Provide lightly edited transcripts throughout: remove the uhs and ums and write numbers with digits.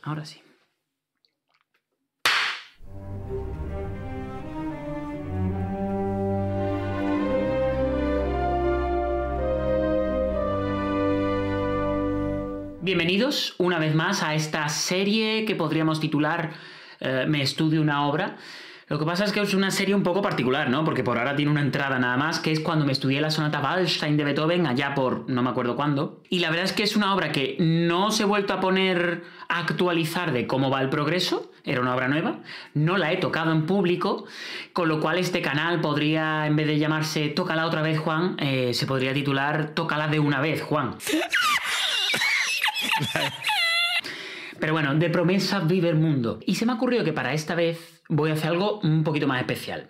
Ahora sí. Bienvenidos una vez más a esta serie que podríamos titular Me estudio una obra. Lo que pasa es que es una serie un poco particular, ¿no? Porque por ahora tiene una entrada nada más, que es cuando me estudié la sonata Waldstein de Beethoven, allá por no me acuerdo cuándo. Y la verdad es que es una obra que no se he vuelto a poner a actualizar de cómo va el progreso. Era una obra nueva. No la he tocado en público, con lo cual este canal podría, en vez de llamarse Tócala otra vez, Juan, se podría titular Tócala de una vez, Juan. Pero bueno, de promesas vive el mundo. Y se me ha ocurrido que para esta vez voy a hacer algo un poquito más especial.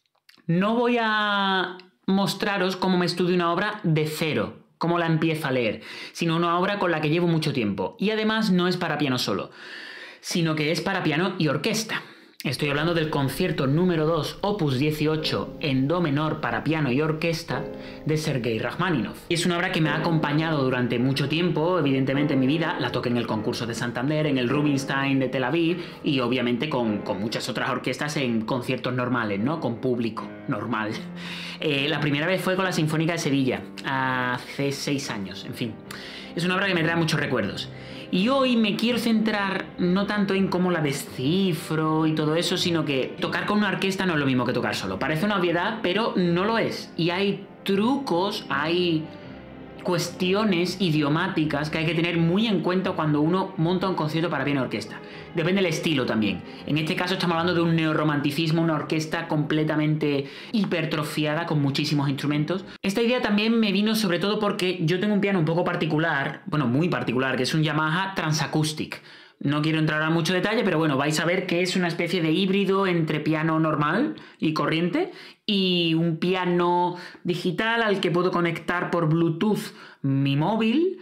No voy a mostraros cómo me estudio una obra de cero, cómo la empiezo a leer, sino una obra con la que llevo mucho tiempo. Y además no es para piano solo, sino que es para piano y orquesta. Estoy hablando del concierto número 2, opus 18, en do menor para piano y orquesta, de Sergei Rajmáninov. Y es una obra que me ha acompañado durante mucho tiempo, evidentemente en mi vida. La toqué en el concurso de Santander, en el Rubinstein de Tel Aviv y obviamente con muchas otras orquestas en conciertos normales, ¿no? Con público normal. La primera vez fue con la Sinfónica de Sevilla, hace 6 años, en fin. Es una obra que me trae muchos recuerdos. Y hoy me quiero centrar no tanto en cómo la descifro y todo eso, sino que tocar con una orquesta no es lo mismo que tocar solo. Parece una obviedad, pero no lo es. Y hay trucos, hay cuestiones idiomáticas que hay que tener muy en cuenta cuando uno monta un concierto para piano y orquesta. Depende del estilo también. En este caso estamos hablando de un neorromanticismo, una orquesta completamente hipertrofiada con muchísimos instrumentos. Esta idea también me vino sobre todo porque yo tengo un piano un poco particular, bueno, muy particular, que es un Yamaha Transacoustic. No quiero entrar a mucho detalle, pero bueno, vais a ver que es una especie de híbrido entre piano normal y corriente y un piano digital al que puedo conectar por Bluetooth mi móvil.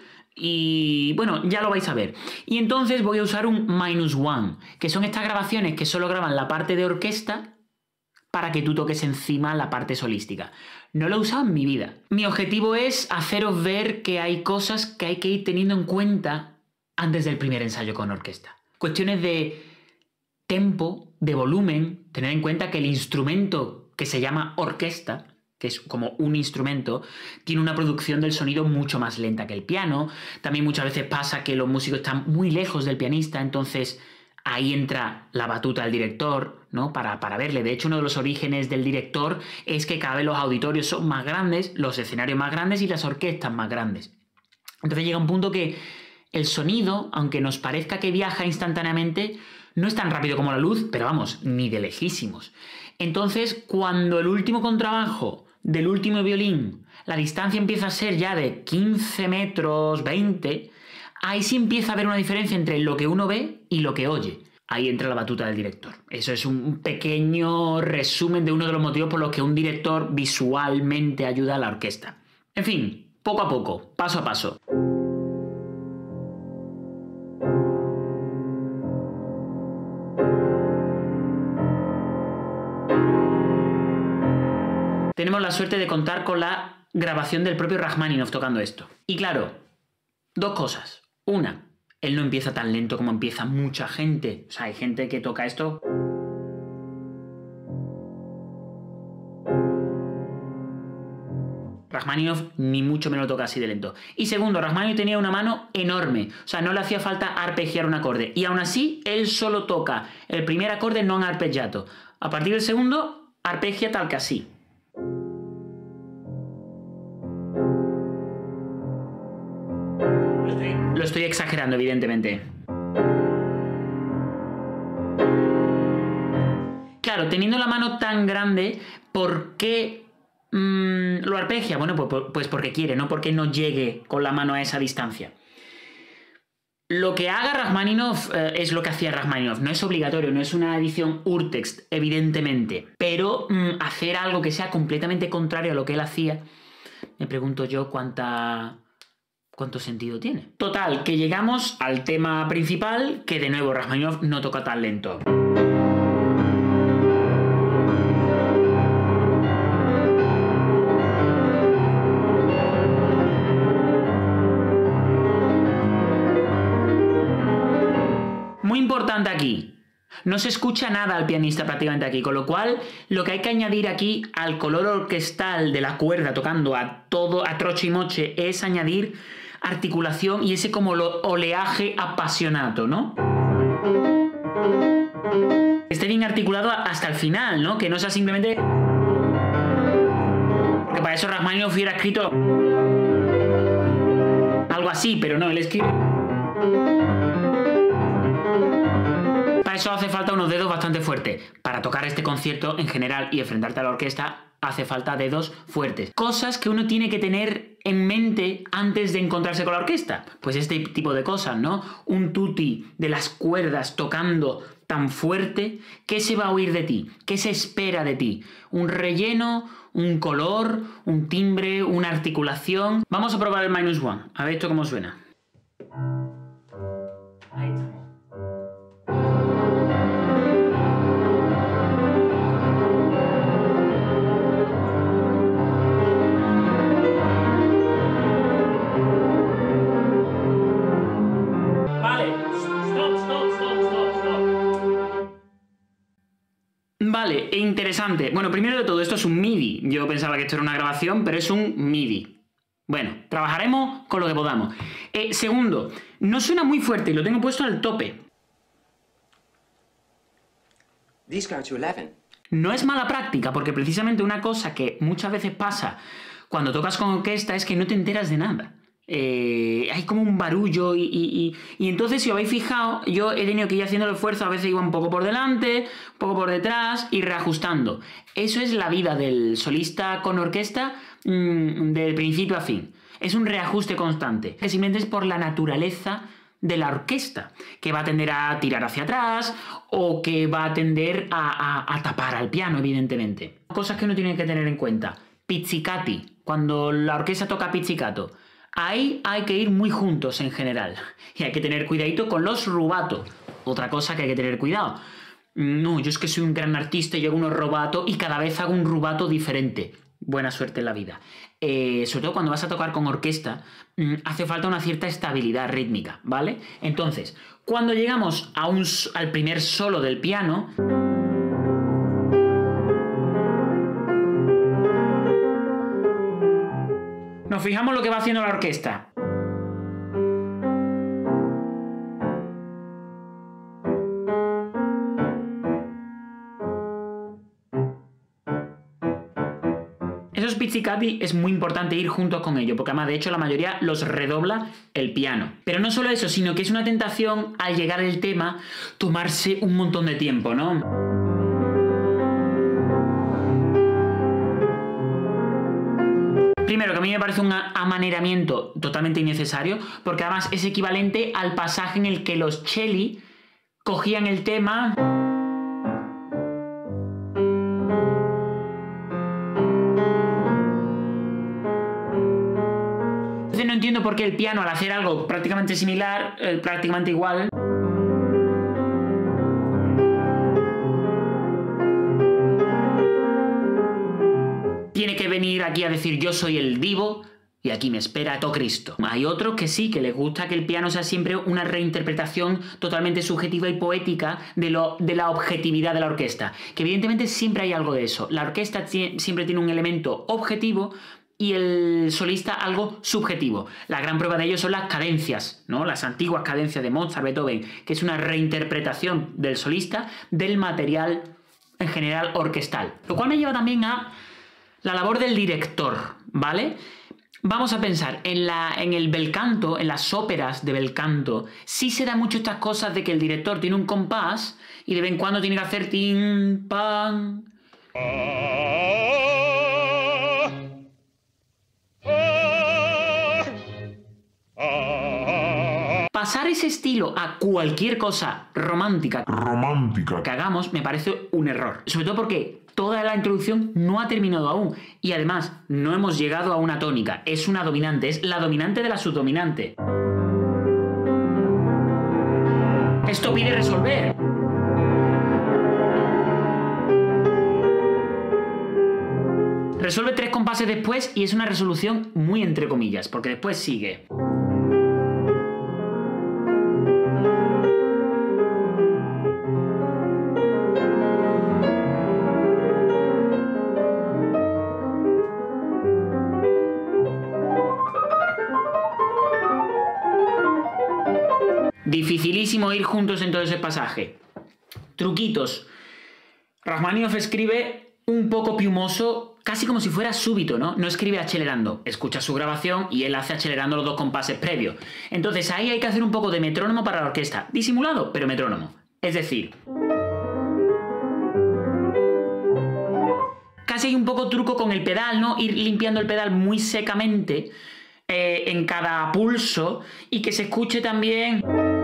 Y bueno, ya lo vais a ver. Y entonces voy a usar un -1, que son estas grabaciones que solo graban la parte de orquesta para que tú toques encima la parte solística. No lo he usado en mi vida. Mi objetivo es haceros ver que hay cosas que hay que ir teniendo en cuenta antes del primer ensayo con orquesta. Cuestiones de tempo, de volumen, tener en cuenta que el instrumento que se llama orquesta, que es como un instrumento, tiene una producción del sonido mucho más lenta que el piano. También muchas veces pasa que los músicos están muy lejos del pianista, entonces ahí entra la batuta del director, ¿no? Para verle. De hecho, uno de los orígenes del director es que cada vez los auditorios son más grandes, los escenarios más grandes y las orquestas más grandes. Entonces llega un punto que el sonido, aunque nos parezca que viaja instantáneamente, no es tan rápido como la luz, pero vamos, ni de lejísimos. Entonces, cuando el último contrabajo del último violín, la distancia empieza a ser ya de 15 metros, 20, ahí sí empieza a haber una diferencia entre lo que uno ve y lo que oye. Ahí entra la batuta del director. Eso es un pequeño resumen de uno de los motivos por los que un director visualmente ayuda a la orquesta. En fin, poco a poco, paso a paso. Tenemos la suerte de contar con la grabación del propio Rajmáninov tocando esto. Y claro, dos cosas. Una, él no empieza tan lento como empieza mucha gente. O sea, hay gente que toca esto. Rajmáninov ni mucho menos lo toca así de lento. Y segundo, Rajmáninov tenía una mano enorme. O sea, no le hacía falta arpegiar un acorde. Y aún así, él solo toca el primer acorde non arpeggiato. A partir del segundo, arpegia tal que así. Lo estoy exagerando, evidentemente. Claro, teniendo la mano tan grande, ¿por qué lo arpegia? Bueno, pues porque quiere, no porque no llegue con la mano a esa distancia. Lo que haga Rajmáninov es lo que hacía Rajmáninov. No es obligatorio, no es una edición Urtext, evidentemente. Pero hacer algo que sea completamente contrario a lo que él hacía, me pregunto yo cuánto sentido tiene. Total, que llegamos al tema principal, que de nuevo Rajmáninov no toca tan lento. muy importante aquí. No se escucha nada al pianista prácticamente aquí, con lo cual lo que hay que añadir aquí al color orquestal de la cuerda tocando a todo, a troche y moche, es añadir articulación y ese como oleaje apasionado, ¿no? Esté bien articulado hasta el final, ¿no? Que no sea simplemente... Porque para eso Rachmaninoff hubiera escrito algo así, pero no, él escribe... Para eso hace falta unos dedos bastante fuertes. Para tocar este concierto en general y enfrentarte a la orquesta hace falta dedos fuertes. Cosas que uno tiene que tener en mente antes de encontrarse con la orquesta. Pues este tipo de cosas, ¿no? Un tutti de las cuerdas tocando tan fuerte. ¿Qué se va a oír de ti? ¿Qué se espera de ti? ¿Un relleno? ¿Un color? ¿Un timbre? ¿Una articulación? Vamos a probar el -1. A ver esto cómo suena. Ahí estamos. Vale, e interesante. Bueno, primero de todo, esto es un MIDI. Yo pensaba que esto era una grabación, pero es un MIDI. Bueno, trabajaremos con lo que podamos. Segundo, no suena muy fuerte y lo tengo puesto al tope. No es mala práctica, porque precisamente una cosa que muchas veces pasa cuando tocas con orquesta es que no te enteras de nada. Hay como un barullo y entonces, si os habéis fijado, yo he tenido que ir haciendo el esfuerzo, a veces iba un poco por delante, un poco por detrás y reajustando. Eso es la vida del solista con orquesta del principio a fin. Es un reajuste constante, que simplemente es por la naturaleza de la orquesta, que va a tender a tirar hacia atrás o que va a tender a tapar al piano, evidentemente. Cosas que uno tiene que tener en cuenta. Pizzicati, cuando la orquesta toca pizzicato. Ahí hay que ir muy juntos en general. Y hay que tener cuidadito con los rubato. Otra cosa que hay que tener cuidado. No, yo es que soy un gran artista y hago unos rubato y cada vez hago un rubato diferente. Buena suerte en la vida. Sobre todo cuando vas a tocar con orquesta, hace falta una cierta estabilidad rítmica, ¿vale? Entonces, cuando llegamos al primer solo del piano... Nos fijamos lo que va haciendo la orquesta. Esos pizzicati es muy importante ir juntos con ello, porque además de hecho la mayoría los redobla el piano. Pero no solo eso, sino que es una tentación al llegar el tema tomarse un montón de tiempo, ¿no? Primero, que a mí me parece un amaneramiento totalmente innecesario, porque además es equivalente al pasaje en el que los celli cogían el tema... Entonces no entiendo por qué el piano, al hacer algo prácticamente similar, prácticamente igual... tiene que venir aquí a decir yo soy el divo y aquí me espera todo Cristo. Hay otros que sí, que les gusta que el piano sea siempre una reinterpretación totalmente subjetiva y poética de la objetividad de la orquesta. Que evidentemente siempre hay algo de eso. La orquesta siempre tiene un elemento objetivo y el solista algo subjetivo. La gran prueba de ello son las cadencias, ¿no? Las antiguas cadencias de Mozart, Beethoven, que es una reinterpretación del solista del material en general orquestal. Lo cual me lleva también a la labor del director, ¿vale? Vamos a pensar, en el bel canto, en las óperas de bel canto, sí se da mucho estas cosas de que el director tiene un compás y de vez en cuando tiene que hacer tin, pan. Pasar ese estilo a cualquier cosa romántica que hagamos me parece un error. Sobre todo porque toda la introducción no ha terminado aún. Y además, no hemos llegado a una tónica. Es una dominante. Es la dominante de la subdominante. Esto pide resolver. Resuelve 3 compases después y es una resolución muy entre comillas, porque después sigue... dificilísimo ir juntos en todo ese pasaje. Truquitos. Rachmaninoff escribe un poco piumoso, casi como si fuera súbito, ¿no? No escribe acelerando. Escucha su grabación y él hace acelerando los 2 compases previos. Entonces ahí hay que hacer un poco de metrónomo para la orquesta. Disimulado, pero metrónomo. Es decir, casi hay un poco truco con el pedal, ¿no? Ir limpiando el pedal muy secamente en cada pulso y que se escuche también.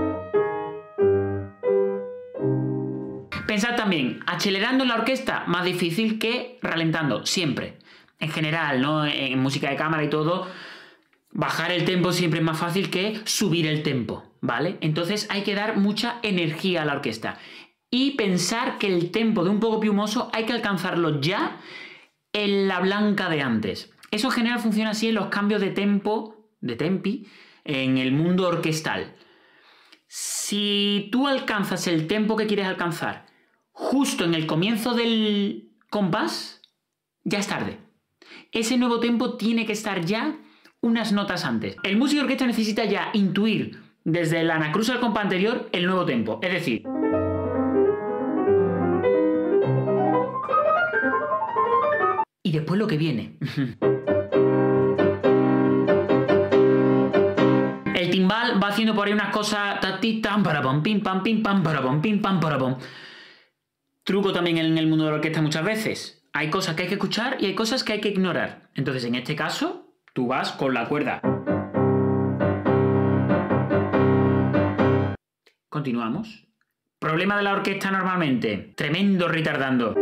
Pensad también, acelerando en la orquesta, más difícil que ralentando, siempre. En general, ¿no? En música de cámara y todo, bajar el tempo siempre es más fácil que subir el tempo, ¿vale? Entonces hay que dar mucha energía a la orquesta. Y pensar que el tempo de un poco piumoso hay que alcanzarlo ya en la blanca de antes. Eso en general funciona así en los cambios de tempo, de tempi, en el mundo orquestal. Si tú alcanzas el tempo que quieres alcanzar justo en el comienzo del compás, ya es tarde. Ese nuevo tempo tiene que estar ya unas notas antes. El músico de orquesta necesita ya intuir desde el anacruza al compás anterior el nuevo tempo. Es decir, y después lo que viene. El timbal va haciendo por ahí unas cosas. Tan para pom, pim pam, pim pam, para pom, pim pam, para pom. Truco también en el mundo de la orquesta muchas veces. Hay cosas que hay que escuchar y hay cosas que hay que ignorar. Entonces, en este caso, tú vas con la cuerda. Continuamos. Problema de la orquesta normalmente. Tremendo retardando.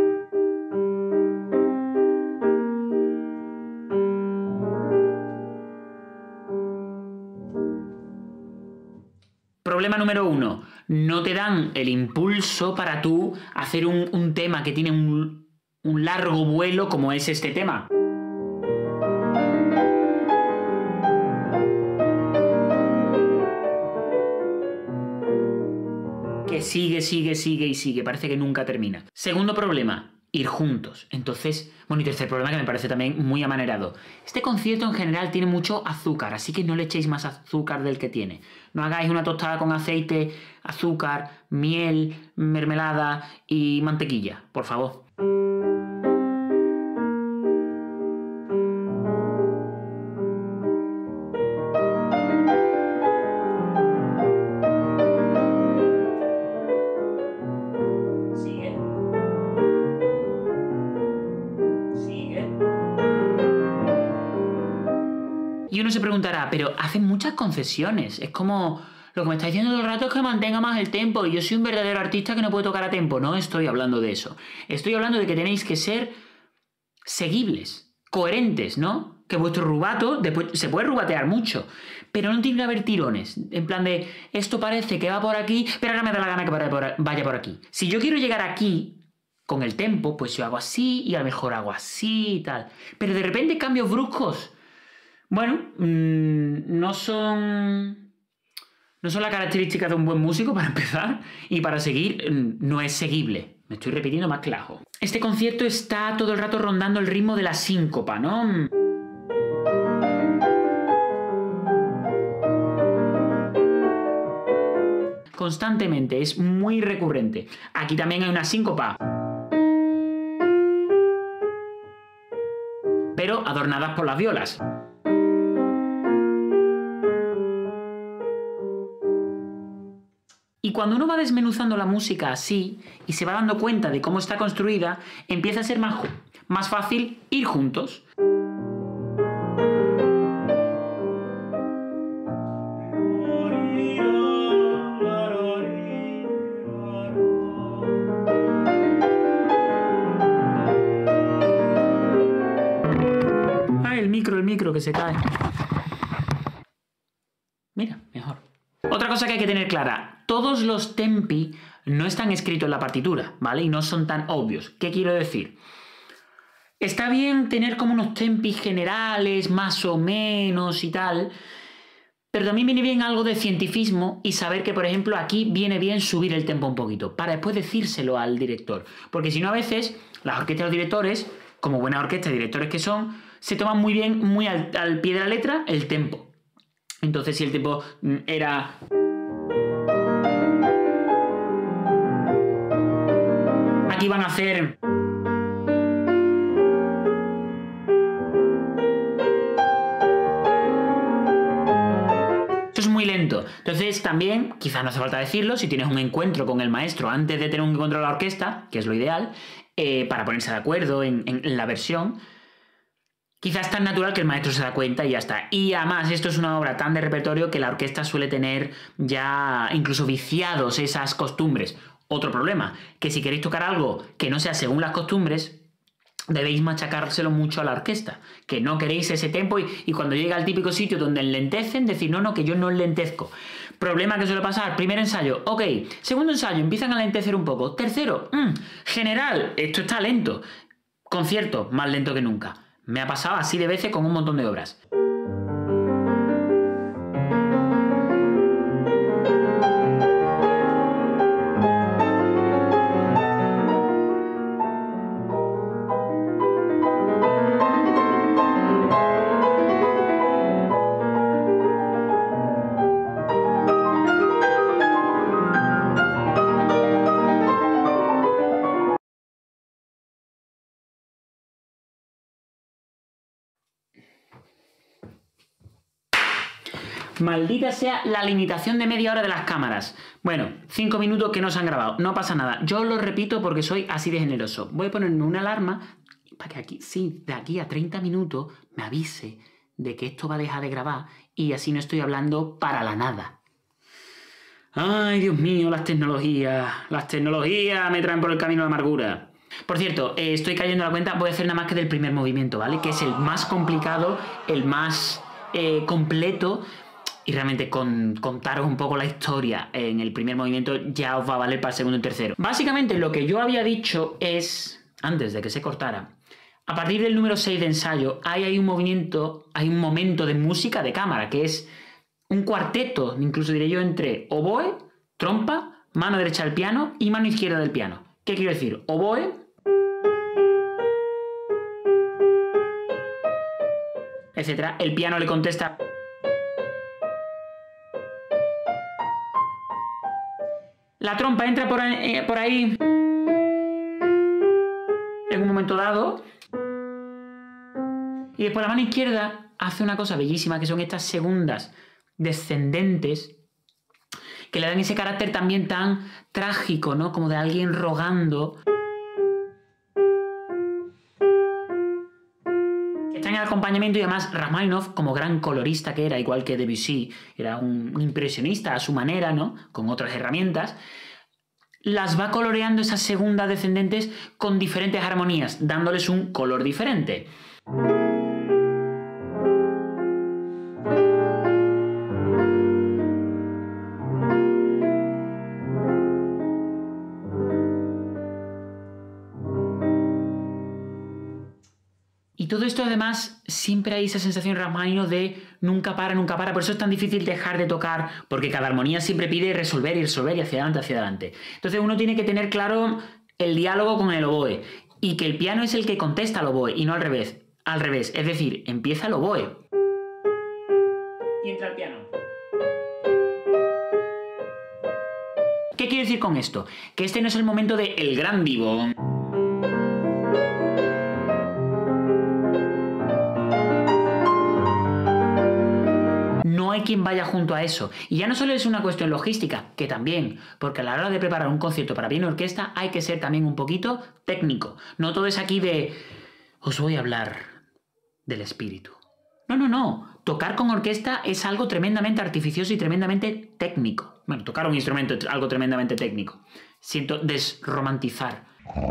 Problema número 1. No te dan el impulso para tú hacer un tema que tiene un largo vuelo como es este tema. Que sigue y sigue. Parece que nunca termina. Segundo problema. Ir juntos. Entonces, bueno, y tercer problema que me parece también muy amanerado. Este concierto en general tiene mucho azúcar, así que no le echéis más azúcar del que tiene. No hagáis una tostada con aceite, azúcar, miel, mermelada y mantequilla, por favor. Y uno se preguntará, pero hacen muchas concesiones. Es como, lo que me está diciendo todo el rato es que mantenga más el tempo y yo soy un verdadero artista que no puede tocar a tempo. No estoy hablando de eso. Estoy hablando de que tenéis que ser seguibles, coherentes, ¿no? Que vuestro rubato, después se puede rubatear mucho, pero no tiene que haber tirones. En plan de, esto parece que va por aquí, pero ahora me da la gana que vaya por aquí. Si yo quiero llegar aquí con el tempo, pues yo hago así y a lo mejor hago así y tal. Pero de repente cambios bruscos. Bueno, no son la característica de un buen músico para empezar y para seguir no es seguible. Me estoy repitiendo más que el ajo. Este concierto está todo el rato rondando el ritmo de la síncopa, ¿no? Constantemente, es muy recurrente. Aquí también hay una síncopa, pero adornadas por las violas. Y cuando uno va desmenuzando la música así y se va dando cuenta de cómo está construida, empieza a ser más fácil ir juntos. El micro que se cae. Mira, mejor. Otra cosa que hay que tener clara, todos los tempi no están escritos en la partitura, ¿vale? Y no son tan obvios. ¿Qué quiero decir? Está bien tener como unos tempi generales, más o menos y tal, pero también viene bien algo de cientifismo y saber que, por ejemplo, aquí viene bien subir el tempo un poquito, para después decírselo al director. Porque si no, a veces, las orquestas y los directores, como buenas orquestas y directores que son, se toman muy bien, muy al pie de la letra, el tempo. Entonces, si el tempo era... aquí van a hacer... Esto es muy lento. Entonces también, quizás no hace falta decirlo, si tienes un encuentro con el maestro antes de tener un encuentro con la orquesta, que es lo ideal, para ponerse de acuerdo en la versión, quizás es tan natural que el maestro se da cuenta y ya está. Y además esto es una obra tan de repertorio que la orquesta suele tener ya incluso viciados esas costumbres. Otro problema, que si queréis tocar algo que no sea según las costumbres, debéis machacárselo mucho a la orquesta, que no queréis ese tempo y cuando llega al típico sitio donde enlentecen, decir, no, que yo no enlentezco. Problema que suele pasar, primer ensayo, ok, segundo ensayo, empiezan a lentecer un poco, tercero, general, esto está lento, concierto, más lento que nunca. Me ha pasado así de veces con un montón de obras. Maldita sea la limitación de media hora de las cámaras. Bueno, 5 minutos que no se han grabado. No pasa nada. Yo lo repito porque soy así de generoso. Voy a ponerme una alarma para que aquí, sí, de aquí a 30 minutos me avise de que esto va a dejar de grabar y así no estoy hablando para la nada. Ay, Dios mío, las tecnologías. Las tecnologías me traen por el camino de amargura. Por cierto, estoy cayendo a la cuenta, voy a hacer nada más que del primer movimiento, ¿vale? Que es el más complicado, el más completo. Y realmente contaros un poco la historia en el primer movimiento ya os va a valer para el segundo y tercero. Básicamente lo que yo había dicho es, antes de que se cortara, a partir del número 6 de ensayo hay un movimiento, hay un momento de música de cámara, que es un cuarteto, incluso diré yo, entre oboe, trompa, mano derecha del piano y mano izquierda del piano. ¿Qué quiero decir? Oboe, etcétera. El piano le contesta... La trompa entra por ahí en un momento dado y después la mano izquierda hace una cosa bellísima que son estas segundas descendentes que le dan ese carácter también tan trágico, ¿no? Como de alguien rogando. Está en el acompañamiento y además Rachmaninoff, como gran colorista que era, igual que Debussy, era un impresionista a su manera, ¿no? Con otras herramientas, las va coloreando esas segundas descendentes con diferentes armonías, dándoles un color diferente. Y todo esto además siempre hay esa sensación Rachmaninoff de nunca para, por eso es tan difícil dejar de tocar, porque cada armonía siempre pide resolver y resolver y hacia adelante. Entonces uno tiene que tener claro el diálogo con el oboe y que el piano es el que contesta al oboe y no al revés. Al revés, es decir, empieza el oboe y entra el piano. ¿Qué quiero decir con esto? Que este no es el momento de el gran vivo. No hay quien vaya junto a eso. Y ya no solo es una cuestión logística, que también, porque a la hora de preparar un concierto para piano y orquesta hay que ser también un poquito técnico. No todo es aquí de os voy a hablar del espíritu. No. Tocar con orquesta es algo tremendamente artificioso y tremendamente técnico. Bueno, tocar un instrumento es algo tremendamente técnico. Siento desromantizar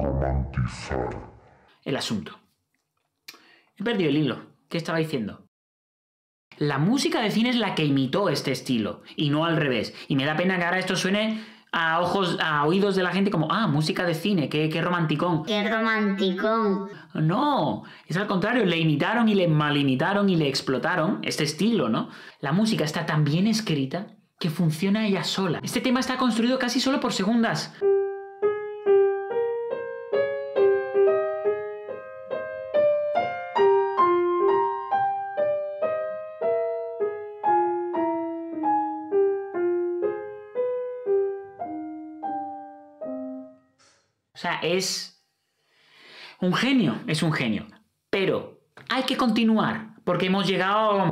el asunto. He perdido el hilo. ¿Qué estaba diciendo? La música de cine es la que imitó este estilo, y no al revés. Y me da pena que ahora esto suene a oídos de la gente como, música de cine, qué romanticón. ¡Qué romanticón! No, es al contrario, le imitaron y le malimitaron y le explotaron este estilo, ¿no? La música está tan bien escrita que funciona ella sola. Este tema está construido casi solo por segundas. O sea, es un genio, es un genio. Pero hay que continuar, porque hemos llegado...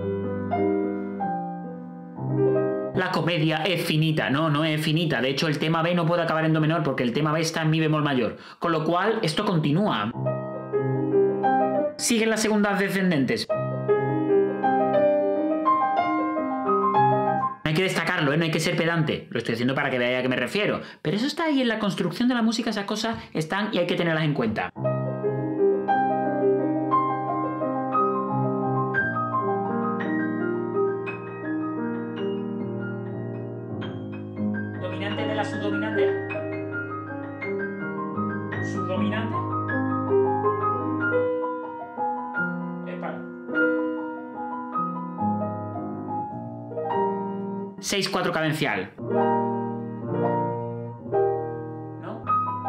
La comedia es finita, no es finita. De hecho, el tema B no puede acabar en do menor porque el tema B está en mi bemol mayor. Con lo cual, esto continúa. Siguen las segundas descendentes. No hay que destacarlo, no hay que ser pedante. Lo estoy haciendo para que veáis a qué me refiero. Pero eso está ahí en la construcción de la música, esas cosas están y hay que tenerlas en cuenta. Dominante de la subdominante. Subdominante. 6-4 cadencial. ¿No?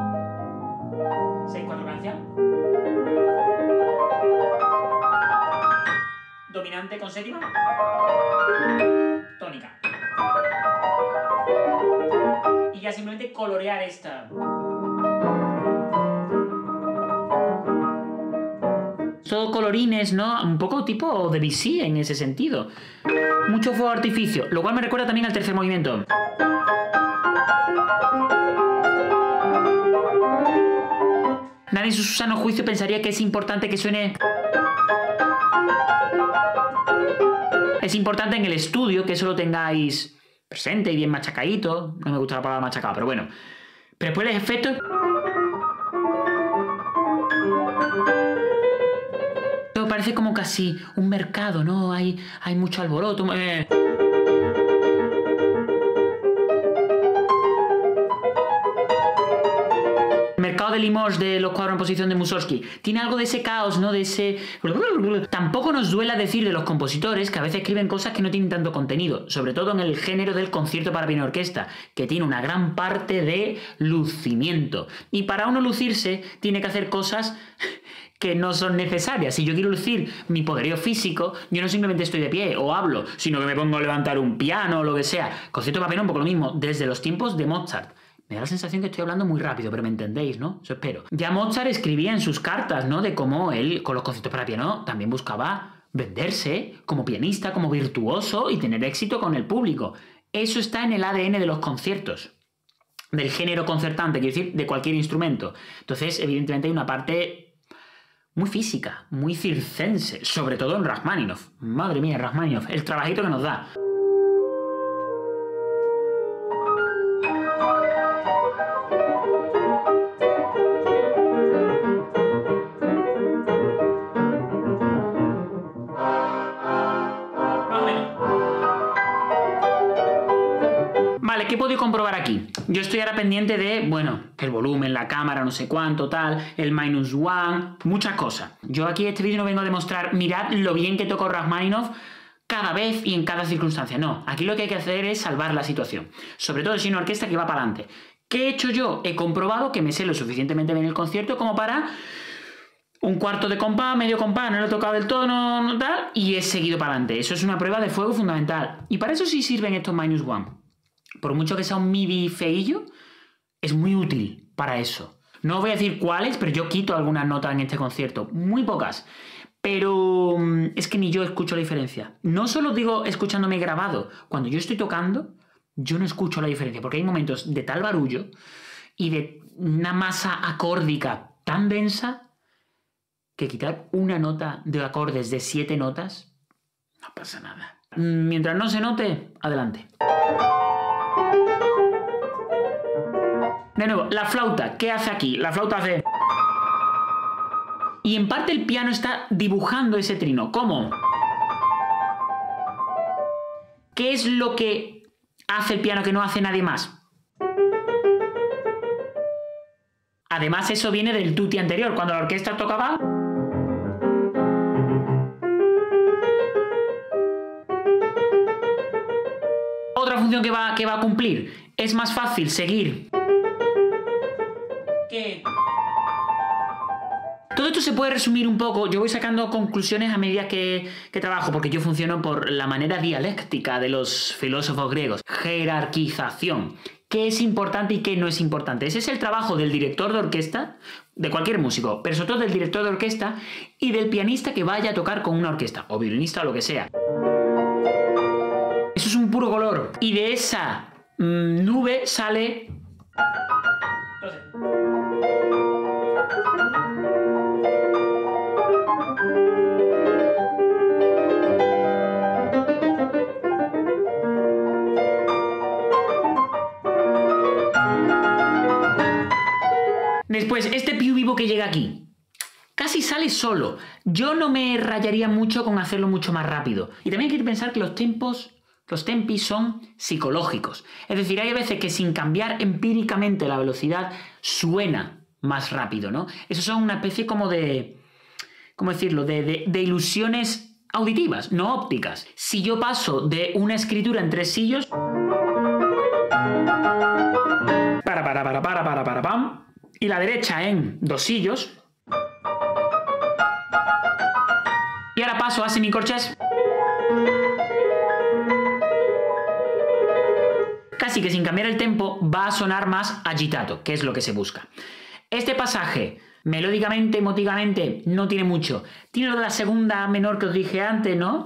6-4 cadencial. Dominante con séptima. Tónica. Y ya simplemente colorear esta. Todo colorines, ¿no? Un poco tipo Debussy en ese sentido. Mucho fuego artificio, lo cual me recuerda también al tercer movimiento. Nadie en su sano juicio pensaría que es importante que suene... Es importante en el estudio que eso lo tengáis presente y bien machacadito. No me gusta la palabra machacado, pero bueno. Pero después el efecto... Parece como casi un mercado, ¿no? Hay mucho alboroto. El mercado de Limoges de los cuadros en posición de Mussorgsky tiene algo de ese caos, ¿no? De ese... Tampoco nos duela decir de los compositores que a veces escriben cosas que no tienen tanto contenido, sobre todo en el género del concierto para piano y orquesta, que tiene una gran parte de lucimiento. Y para uno lucirse tiene que hacer cosas que no son necesarias. Si yo quiero lucir mi poderío físico, yo no simplemente estoy de pie o hablo, sino que me pongo a levantar un piano o lo que sea. Concierto para piano un poco lo mismo, desde los tiempos de Mozart. Me da la sensación que estoy hablando muy rápido, pero me entendéis, ¿no? Eso espero. Ya Mozart escribía en sus cartas, ¿no? De cómo él, con los conciertos para piano, también buscaba venderse como pianista, como virtuoso y tener éxito con el público. Eso está en el ADN de los conciertos. Del género concertante, quiero decir, de cualquier instrumento. Entonces, evidentemente hay una parte muy física, muy circense, sobre todo en Rachmaninoff. Madre mía, Rachmaninoff, el trabajito que nos da. Vale, ¿qué puedo comprobar aquí? Yo estoy ahora pendiente de, bueno, el volumen, la cámara, no sé cuánto, tal, el -1, muchas cosas. Yo aquí en este vídeo no vengo a demostrar, mirad lo bien que toco Rachmaninoff cada vez y en cada circunstancia. No, aquí lo que hay que hacer es salvar la situación. Sobre todo si una orquesta que va para adelante. ¿Qué he hecho yo? He comprobado que me sé lo suficientemente bien el concierto como para un cuarto de compás, medio compás, no lo he tocado del todo, no tal, y he seguido para adelante. Eso es una prueba de fuego fundamental. Y para eso sí sirven estos -1. Por mucho que sea un MIDI feillo, es muy útil para eso. No os voy a decir cuáles, pero yo quito algunas notas en este concierto. Muy pocas. Pero es que ni yo escucho la diferencia. No solo digo escuchándome grabado. Cuando yo estoy tocando, yo no escucho la diferencia. Porque hay momentos de tal barullo y de una masa acórdica tan densa que quitar una nota de acordes de 7 notas no pasa nada. Mientras no se note, adelante. De nuevo, la flauta, ¿qué hace aquí? La flauta hace... Y en parte el piano está dibujando ese trino. ¿Cómo? ¿Qué es lo que hace el piano que no hace nadie más? Además, eso viene del tutti anterior, cuando la orquesta tocaba... Otra función que va a cumplir. Es más fácil seguir... Todo esto se puede resumir un poco, yo voy sacando conclusiones a medida que trabajo, porque yo funciono por la manera dialéctica de los filósofos griegos, jerarquización. qué es importante y qué no es importante. Ese es el trabajo del director de orquesta, de cualquier músico, pero sobre todo del director de orquesta y del pianista que vaya a tocar con una orquesta, o violinista o lo que sea. Eso es un puro color. Y de esa nube sale... Después, este piu vivo que llega aquí, casi sale solo. Yo no me rayaría mucho con hacerlo mucho más rápido. Y también hay que pensar que los tempis son psicológicos. Es decir, hay veces que sin cambiar empíricamente la velocidad suena más rápido, ¿no? Eso son una especie como de... ¿Cómo decirlo? De ilusiones auditivas, no ópticas. Si yo paso de una escritura en 3 sillos... Pam... Y la derecha en 2 sillos. Y ahora paso a semicorcheas. Casi que sin cambiar el tempo va a sonar más agitato, que es lo que se busca. Este pasaje, melódicamente, emotivamente, no tiene mucho. Tiene lo de la segunda menor que os dije antes, ¿no?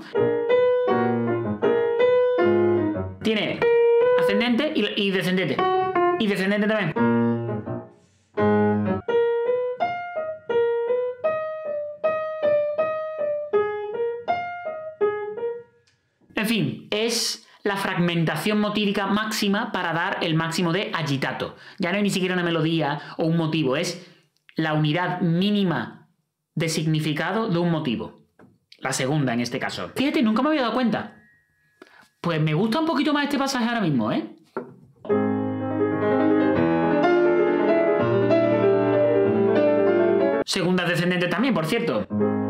Tiene ascendente y descendente. Y descendente también. En fin, es la fragmentación motírica máxima para dar el máximo de agitato. Ya no hay ni siquiera una melodía o un motivo, es la unidad mínima de significado de un motivo. La segunda en este caso. Fíjate, nunca me había dado cuenta. Pues me gusta un poquito más este pasaje ahora mismo, ¿eh? Segunda descendente también, por cierto.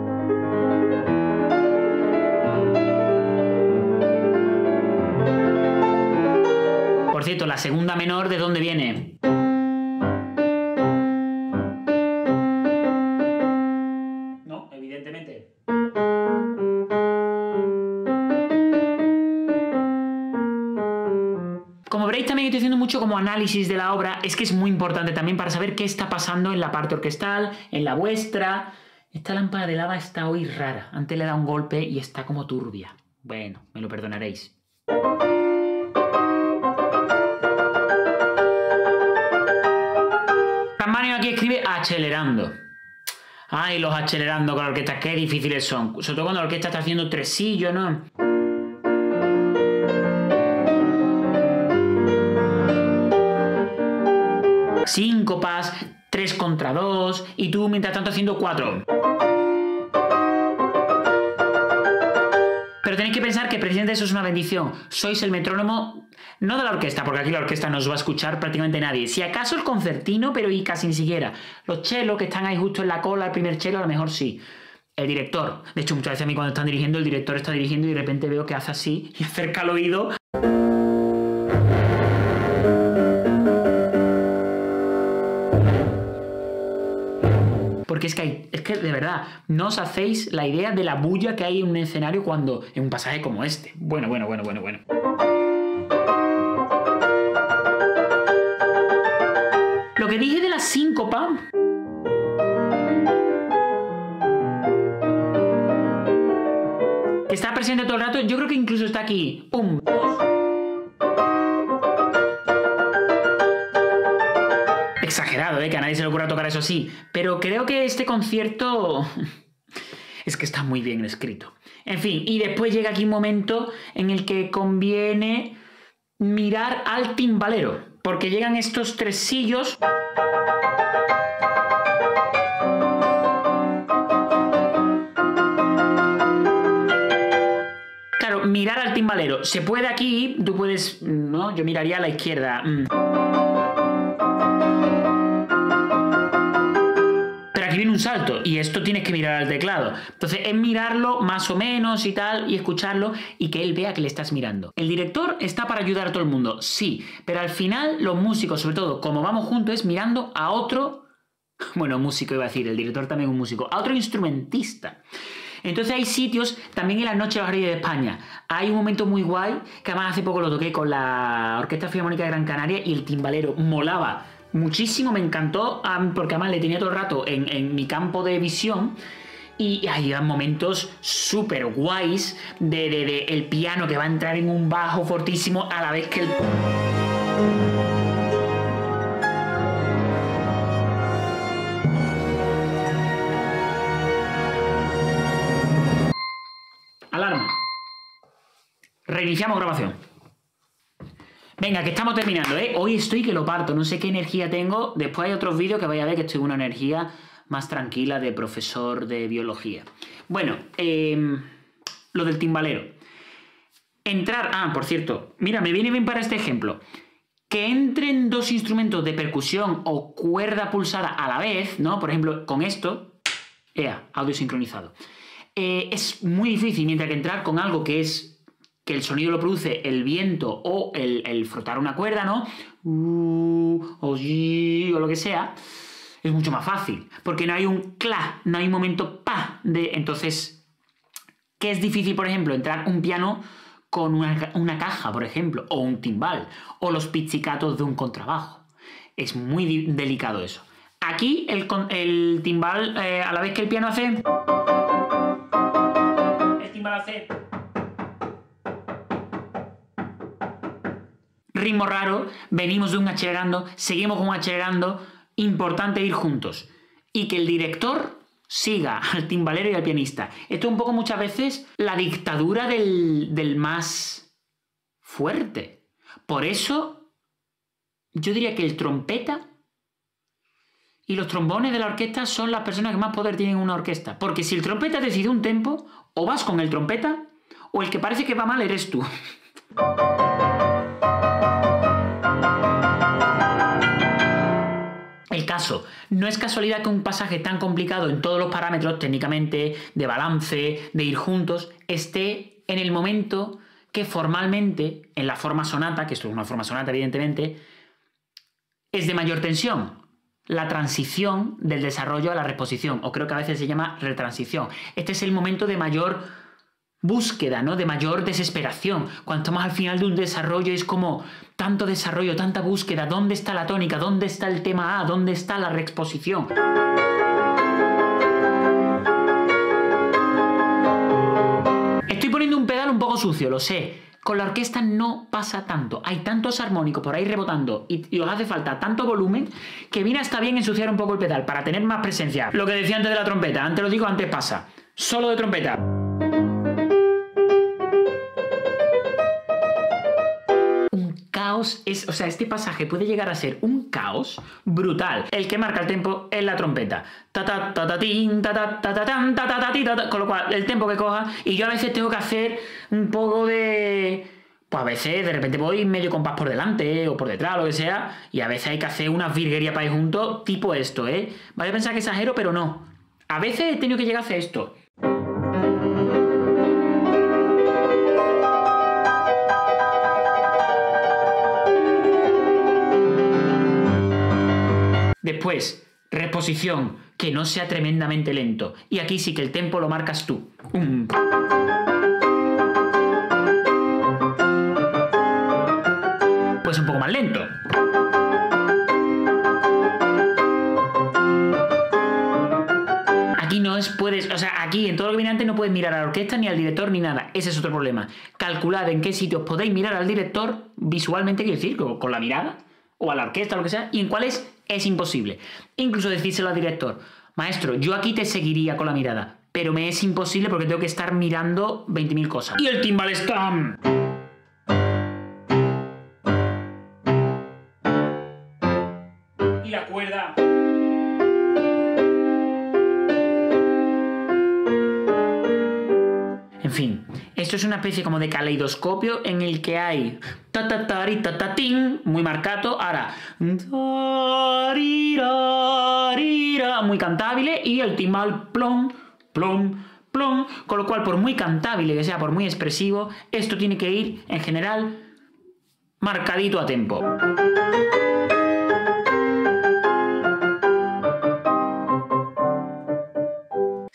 Por cierto, la segunda menor, ¿de dónde viene? No, evidentemente. Como veréis, también estoy haciendo mucho como análisis de la obra. Es que es muy importante también para saber qué está pasando en la parte orquestal, en la vuestra. Esta lámpara de lava está hoy rara. Antes le da un golpe y está como turbia. Bueno, me lo perdonaréis. Mario aquí escribe acelerando. Ay, los acelerando con la orquesta, qué difíciles son. Sobre todo cuando la orquesta está haciendo 3 sillos, ¿no? Síncopas, 3 contra 2, y tú mientras tanto haciendo 4. Pero tenéis que pensar que precisamente eso es una bendición. Sois el metrónomo, no de la orquesta, porque aquí la orquesta no os va a escuchar prácticamente nadie. Si acaso el concertino, pero y casi ni siquiera. Los chelos que están ahí justo en la cola, el primer chelo, a lo mejor sí. El director. De hecho, muchas veces a mí cuando están dirigiendo, el director está dirigiendo y de repente veo que hace así y acerca el oído. Porque es que de verdad, no os hacéis la idea de la bulla que hay en un escenario cuando en un pasaje como este. Bueno. Lo que dije de la síncopa... que está presente todo el rato, yo creo que incluso está aquí. ¡Pum! Exagerado, que a nadie se le ocurra tocar eso así. Pero creo que este concierto... es que está muy bien escrito. En fin, y después llega aquí un momento en el que conviene mirar al timbalero. Porque llegan estos 3 sillos... Claro, mirar al timbalero. Se puede aquí, tú puedes... ¿no? Yo miraría a la izquierda. Aquí viene un salto y esto tienes que mirar al teclado. Entonces es mirarlo más o menos y tal y escucharlo y que él vea que le estás mirando. El director está para ayudar a todo el mundo, sí, pero al final los músicos, sobre todo como vamos juntos, es mirando a otro, bueno, músico iba a decir, el director también es un músico, a otro instrumentista. Entonces hay sitios, también en las noches de de España, hay un momento muy guay, que además hace poco lo toqué con la Orquesta Filarmónica de Gran Canaria y el timbalero molaba muchísimo, me encantó, porque además le tenía todo el rato en mi campo de visión. Y hay momentos súper guays de el piano que va a entrar en un bajo fortísimo a la vez que el... Alarma. Reiniciamos grabación. Venga, que estamos terminando, ¿eh? Hoy estoy que lo parto, no sé qué energía tengo. Después hay otros vídeos que vais a ver que estoy en una energía más tranquila de profesor de biología. Bueno, lo del timbalero. Entrar... Ah, por cierto, mira, me viene bien para este ejemplo. Que entren dos instrumentos de percusión o cuerda pulsada a la vez, ¿no? Por ejemplo, con esto... audio sincronizado. Es muy difícil, mientras que entrar con algo que es... que el sonido lo produce el viento o el frotar una cuerda, ¿no? O lo que sea... es mucho más fácil, porque no hay un cla, no hay un momento pa de... Entonces, ¿qué es difícil, por ejemplo? Entrar un piano con una caja, por ejemplo, o un timbal, o los pizzicatos de un contrabajo. Es muy delicado eso. Aquí el timbal, a la vez que el piano hace... el timbal hace... ritmo raro, venimos de un acelerando, seguimos con un acelerando... Importante ir juntos y que el director siga al timbalero y al pianista. Esto es un poco muchas veces la dictadura del más fuerte. Por eso yo diría que el trompeta y los trombones de la orquesta son las personas que más poder tienen en una orquesta. Porque si el trompeta decide un tempo, o vas con el trompeta o el que parece que va mal eres tú. El caso, no es casualidad que un pasaje tan complicado en todos los parámetros, técnicamente, de balance, de ir juntos, esté en el momento que formalmente, en la forma sonata, que esto es una forma sonata evidentemente, es de mayor tensión. La transición del desarrollo a la reposición, o creo que a veces se llama retransición. Este es el momento de mayor búsqueda, ¿no? De mayor desesperación. Cuando estamos al final de un desarrollo es como tanto desarrollo, tanta búsqueda. ¿Dónde está la tónica? ¿Dónde está el tema A? ¿Dónde está la reexposición? Estoy poniendo un pedal un poco sucio, lo sé. Con la orquesta no pasa tanto. Hay tantos armónicos por ahí rebotando y os hace falta tanto volumen que viene hasta bien ensuciar un poco el pedal para tener más presencia. Lo que decía antes de la trompeta. Antes lo digo, antes pasa. Solo de trompeta. O sea, este pasaje puede llegar a ser un caos brutal. El que marca el tempo es la trompeta. Con lo cual, el tempo que coja, y yo a veces tengo que hacer un poco de... Pues a veces de repente voy medio compás por delante o por detrás, lo que sea, y a veces hay que hacer unas virguerías para ir juntos, tipo esto, ¿eh? Vais a pensar que exagero, pero no. A veces he tenido que llegar a hacer esto. Después, reposición, que no sea tremendamente lento. Y aquí sí que el tempo lo marcas tú. Pues un poco más lento. Aquí no puedes, o sea, aquí en todo lo que viene antes no puedes mirar a la orquesta ni al director ni nada. Ese es otro problema. Calculad en qué sitios podéis mirar al director visualmente, quiero decir, con la mirada, o a la orquesta, o lo que sea, y en cuáles es imposible. Incluso decírselo al director: maestro, yo aquí te seguiría con la mirada, pero me es imposible porque tengo que estar mirando 20.000 cosas. Y el timbal está... Y la cuerda... En fin, esto es una especie como de caleidoscopio en el que hay muy marcado, ahora muy cantable y el timbal plom, plom, plom, con lo cual por muy cantable que sea, por muy expresivo, esto tiene que ir en general marcadito a tempo.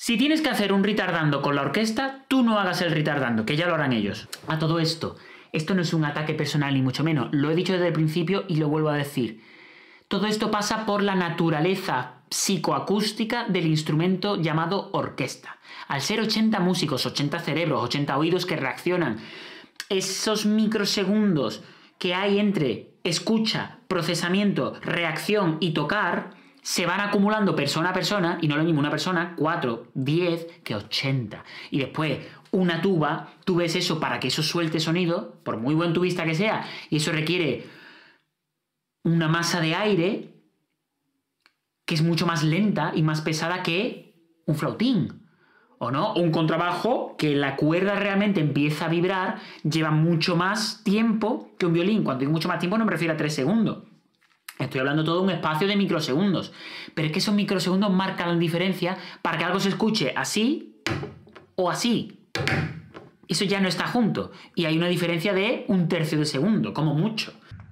Si tienes que hacer un retardando con la orquesta, tú no hagas el retardando, que ya lo harán ellos. A todo esto no es un ataque personal ni mucho menos, lo he dicho desde el principio y lo vuelvo a decir. Todo esto pasa por la naturaleza psicoacústica del instrumento llamado orquesta. Al ser 80 músicos, 80 cerebros, 80 oídos que reaccionan, esos microsegundos que hay entre escucha, procesamiento, reacción y tocar, se van acumulando persona a persona, y no lo mismo una persona, 4, 10, que 80. Y después, una tuba, tú ves eso para que eso suelte sonido, por muy buen tubista que sea, y eso requiere una masa de aire que es mucho más lenta y más pesada que un flautín. ¿O no? Un contrabajo que la cuerda realmente empieza a vibrar, lleva mucho más tiempo que un violín. Cuando digo mucho más tiempo no me refiero a 3 segundos. Estoy hablando todo de un espacio de microsegundos. Pero es que esos microsegundos marcan la diferencia para que algo se escuche así o así. Eso ya no está junto. Y hay una diferencia de 1/3 de segundo, como mucho.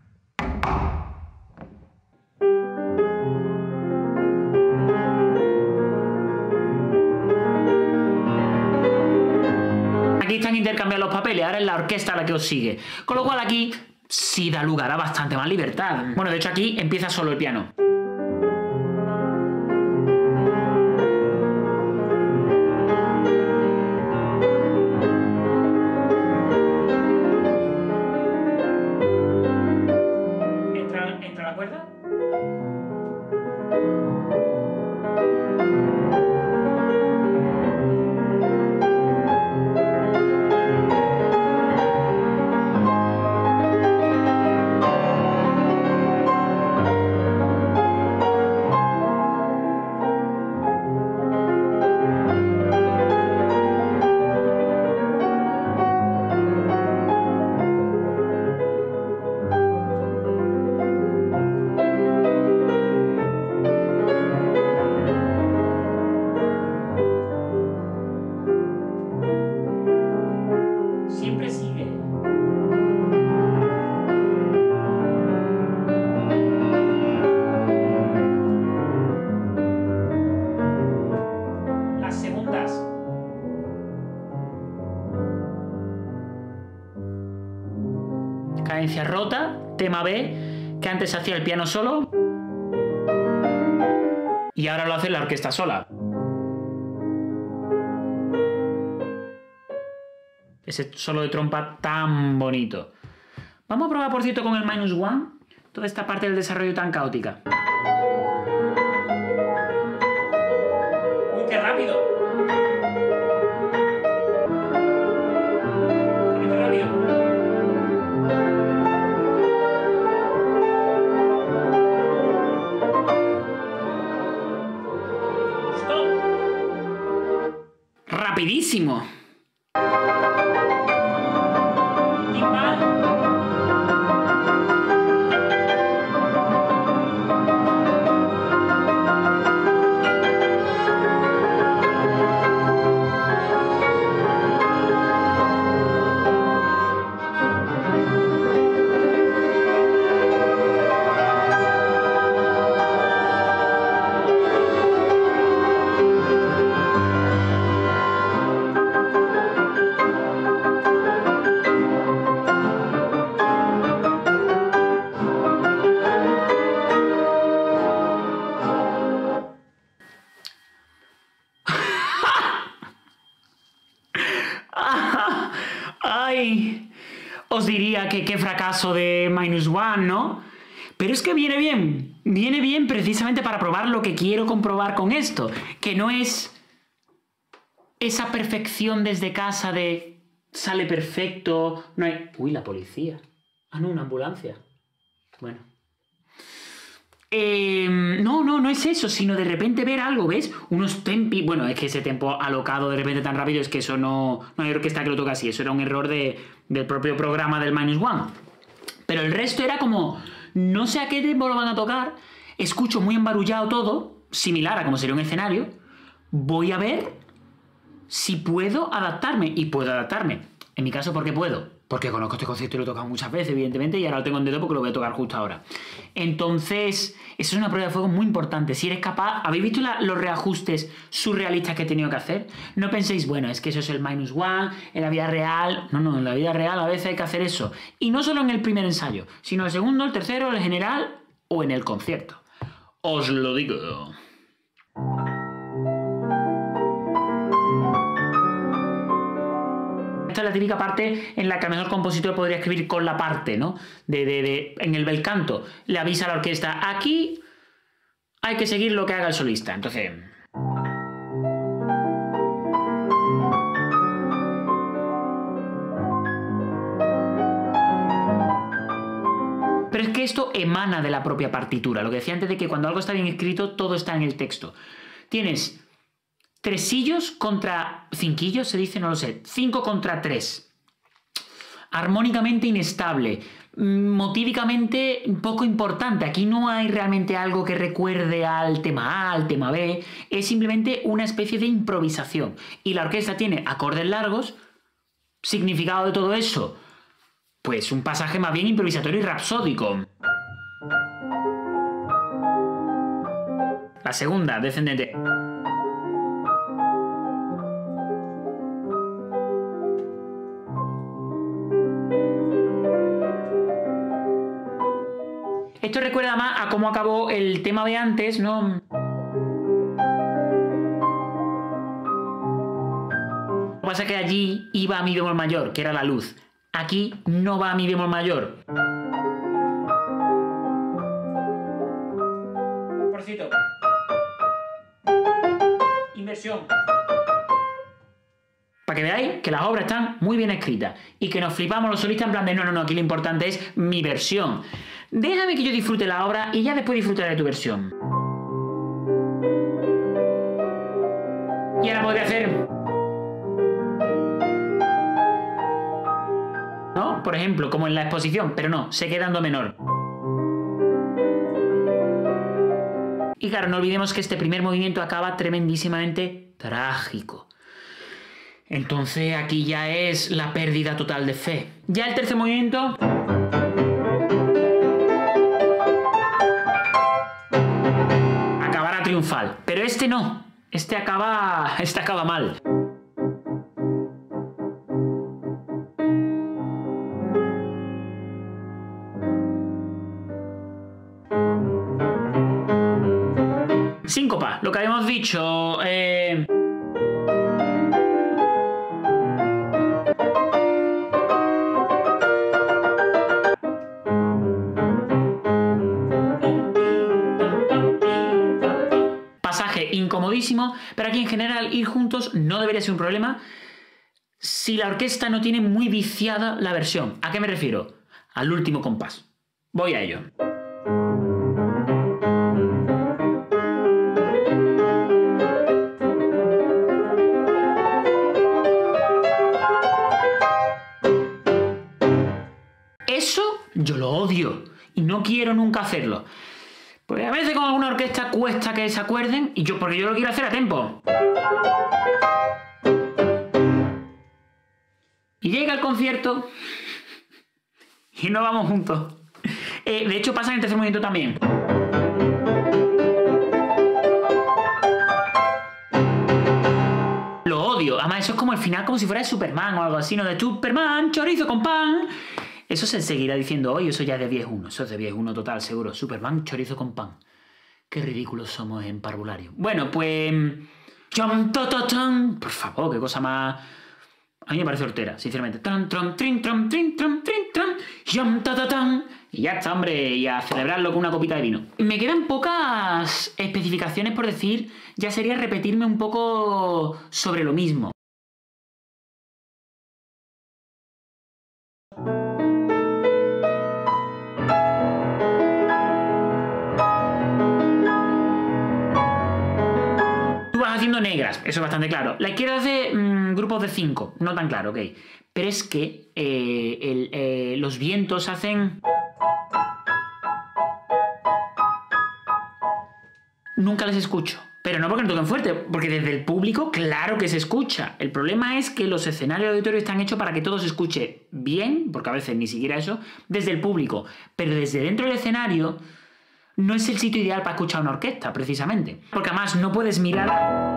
Aquí están intercambiando los papeles, ahora es la orquesta la que os sigue. Con lo cual aquí sí da lugar a bastante más libertad. Bueno, de hecho aquí empieza solo el piano. ¿Entra la cuerda? Siempre sigue. Las segundas. Cadencia rota, tema B, que antes hacía el piano solo y ahora lo hace la orquesta sola. Ese solo de trompa tan bonito. Vamos a probar, por cierto, con el -1, toda esta parte del desarrollo tan caótica. ¡Uy, qué rápido! ¡Qué rápido! ¡Stop! ¡Rapidísimo! ¡Ay! Os diría que qué fracaso de -1, ¿no? Pero es que viene bien precisamente para probar lo que quiero comprobar con esto, que no es esa perfección desde casa de sale perfecto, no hay... ¡Uy, la policía! Ah, no, una ambulancia. Bueno. No es eso, sino de repente ver algo, ¿ves? Unos tempi... Bueno, es que ese tempo alocado de repente tan rápido es que eso no hay orquesta que lo toque así. Eso era un error del propio programa del -1. Pero el resto era como... No sé a qué tempo lo van a tocar. Escucho muy embarullado todo, similar a como sería un escenario. Voy a ver si puedo adaptarme. Y puedo adaptarme. En mi caso, ¿por qué puedo? porque conozco este concierto y lo he tocado muchas veces, evidentemente, y ahora lo tengo en dedo porque lo voy a tocar justo ahora. Entonces, eso es una prueba de fuego muy importante. Si eres capaz... ¿Habéis visto los reajustes surrealistas que he tenido que hacer? No penséis, bueno, es que eso es el -1, en la vida real... No, en la vida real a veces hay que hacer eso. Y no solo en el primer ensayo, sino el segundo, el tercero, el general o en el concierto. Os lo digo. Esta es la típica parte en la que el mejor compositor podría escribir con la parte, ¿no? En el bel canto. Le avisa a la orquesta, aquí hay que seguir lo que haga el solista. Entonces... Pero es que esto emana de la propia partitura. Lo que decía antes de que cuando algo está bien escrito, todo está en el texto. Tienes... tresillos contra cinquillos, se dice, no lo sé. 5 contra 3. Armónicamente inestable. Motívicamente poco importante. Aquí no hay realmente algo que recuerde al tema A, al tema B. Es simplemente una especie de improvisación. Y la orquesta tiene acordes largos. ¿Significado de todo eso? Pues un pasaje más bien improvisatorio y rapsódico. La segunda, descendente. Esto recuerda más a cómo acabó el tema de antes, ¿no? Lo que pasa es que allí iba a mi bemol mayor, que era la luz. Aquí no va a mi bemol mayor. Porcito. Inversión. Para que veáis que las obras están muy bien escritas y que nos flipamos los solistas en plan de no, aquí lo importante es mi versión. Déjame que yo disfrute la obra y ya después disfrutaré de tu versión. Y ahora podría hacer... ¿no? Por ejemplo, como en la exposición, pero no, se queda en do menor. Y claro, no olvidemos que este primer movimiento acaba tremendísimamente trágico. Entonces aquí ya es la pérdida total de fe. Ya el tercer movimiento... acabará triunfal. Pero este no. Este acaba mal. Síncopa, lo que habíamos dicho... pasaje incomodísimo, pero aquí en general ir juntos no debería ser un problema si la orquesta no tiene muy viciada la versión. ¿A qué me refiero? Al último compás. Voy a ello. Eso yo lo odio y no quiero nunca hacerlo. Pues a veces con alguna orquesta cuesta que se acuerden porque yo lo quiero hacer a tempo. Y llega el concierto y no vamos juntos. De hecho pasa en el tercer movimiento también. Lo odio. Además eso es como el final, como si fuera de Superman o algo así, ¿no? De Superman, chorizo con pan. Eso se seguirá diciendo hoy, eso ya es de 10-1. Eso es de 10-1 total, seguro. Superman, chorizo con pan. Qué ridículos somos en parvulario. Bueno, pues... por favor, qué cosa más... A mí me parece hortera, sinceramente. Y ya está, hombre, y a celebrarlo con una copita de vino. Me quedan pocas especificaciones por decir. Ya sería repetirme un poco sobre lo mismo. Haciendo negras, eso es bastante claro. La izquierda hace grupos de 5, no tan claro, ok. Pero es que los vientos hacen... Nunca les escucho. Pero no porque no toquen fuerte, porque desde el público claro que se escucha. El problema es que los escenarios auditorios están hechos para que todo se escuche bien, porque a veces ni siquiera eso, desde el público. Pero desde dentro del escenario no es el sitio ideal para escuchar una orquesta, precisamente. Porque además no puedes mirar...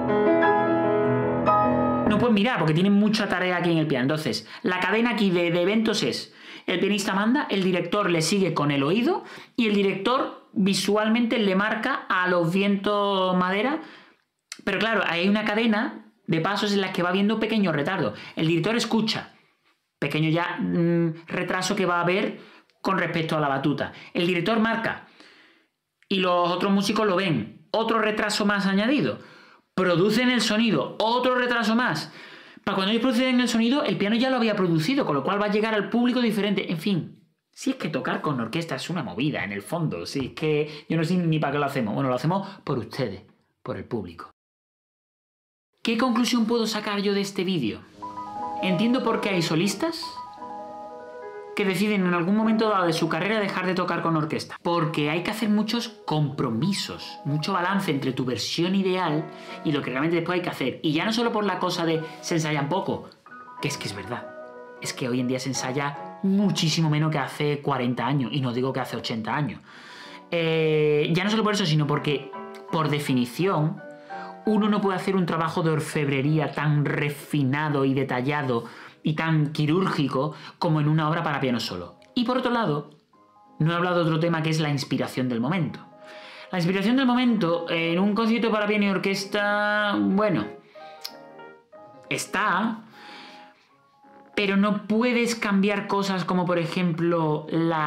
No puedes mirar porque tienen mucha tarea aquí en el piano. Entonces, la cadena aquí de eventos es: el pianista manda, el director le sigue con el oído y el director visualmente le marca a los vientos madera. Pero claro, hay una cadena de pasos en las que va viendo pequeños retardos. El director escucha pequeño ya retraso que va a haber con respecto a la batuta. El director marca y los otros músicos lo ven. Otro retraso más añadido. Producen el sonido, otro retraso más. Para cuando ellos producen el sonido, el piano ya lo había producido, con lo cual va a llegar al público diferente. En fin, si es que tocar con orquesta es una movida, en el fondo. Si es que yo no sé ni para qué lo hacemos. Bueno, lo hacemos por ustedes, por el público. ¿Qué conclusión puedo sacar yo de este vídeo? Entiendo por qué hay solistas que deciden en algún momento dado de su carrera dejar de tocar con orquesta. Porque hay que hacer muchos compromisos, mucho balance entre tu versión ideal y lo que realmente después hay que hacer. Y ya no solo por la cosa de se ensayan poco, que es verdad. Es que hoy en día se ensaya muchísimo menos que hace 40 años, y no digo que hace 80 años. Ya no solo por eso, sino porque, por definición, uno no puede hacer un trabajo de orfebrería tan refinado y detallado y tan quirúrgico como en una obra para piano solo. Y por otro lado, no he hablado de otro tema que es la inspiración del momento. La inspiración del momento en un concierto para piano y orquesta, bueno, está, pero no puedes cambiar cosas como por ejemplo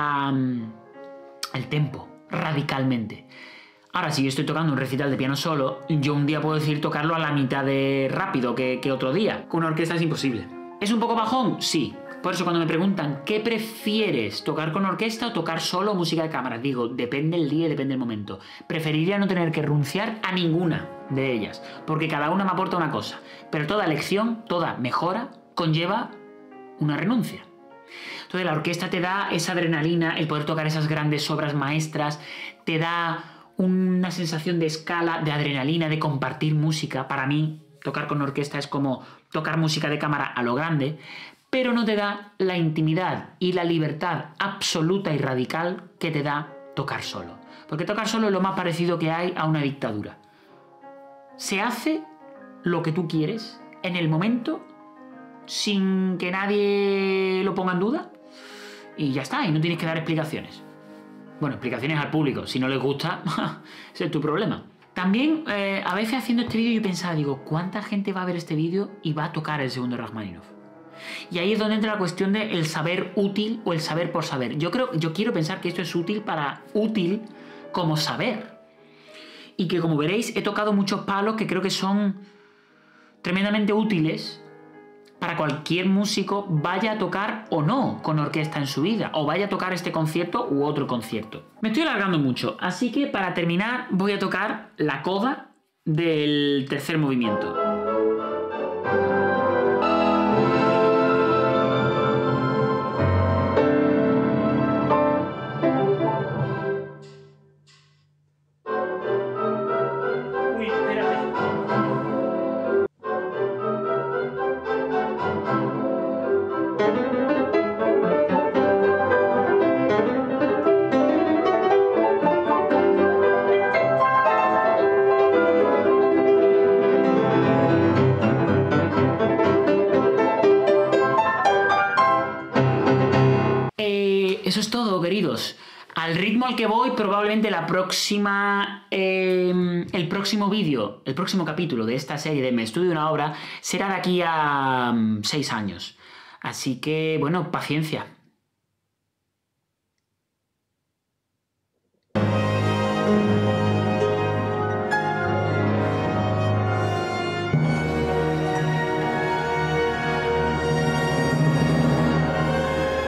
el tempo radicalmente. Ahora, si yo estoy tocando un recital de piano solo, yo un día puedo decidir tocarlo a la mitad de rápido que otro día. Con una orquesta es imposible. ¿Es un poco bajón? Sí. Por eso cuando me preguntan ¿qué prefieres? ¿Tocar con orquesta o tocar solo música de cámara? Digo, depende el día y depende el momento. Preferiría no tener que renunciar a ninguna de ellas, porque cada una me aporta una cosa. Pero toda elección, toda mejora, conlleva una renuncia. Entonces la orquesta te da esa adrenalina, el poder tocar esas grandes obras maestras, te da una sensación de escala, de adrenalina, de compartir música. Para mí, tocar con orquesta es como tocar música de cámara a lo grande, pero no te da la intimidad y la libertad absoluta y radical que te da tocar solo. Porque tocar solo es lo más parecido que hay a una dictadura. Se hace lo que tú quieres en el momento, sin que nadie lo ponga en duda, y ya está, y no tienes que dar explicaciones. Bueno, explicaciones al público. Si no les gusta, ese es tu problema. También, a veces haciendo este vídeo yo pensaba, digo, ¿cuánta gente va a ver este vídeo y va a tocar el segundo Rachmaninoff? Y ahí es donde entra la cuestión del saber útil o el saber por saber. Yo quiero pensar que esto es útil como saber. Y que, como veréis, he tocado muchos palos que creo que son tremendamente útiles para cualquier músico, vaya a tocar o no con orquesta en su vida, o vaya a tocar este concierto u otro concierto. Me estoy alargando mucho, así que para terminar voy a tocar la coda del tercer movimiento. Uy, espérate. Eso es todo, queridos. Al ritmo al que voy, probablemente el próximo vídeo, el próximo capítulo de esta serie de Me Estudio una Obra será de aquí a 6 años. Así que, bueno, paciencia.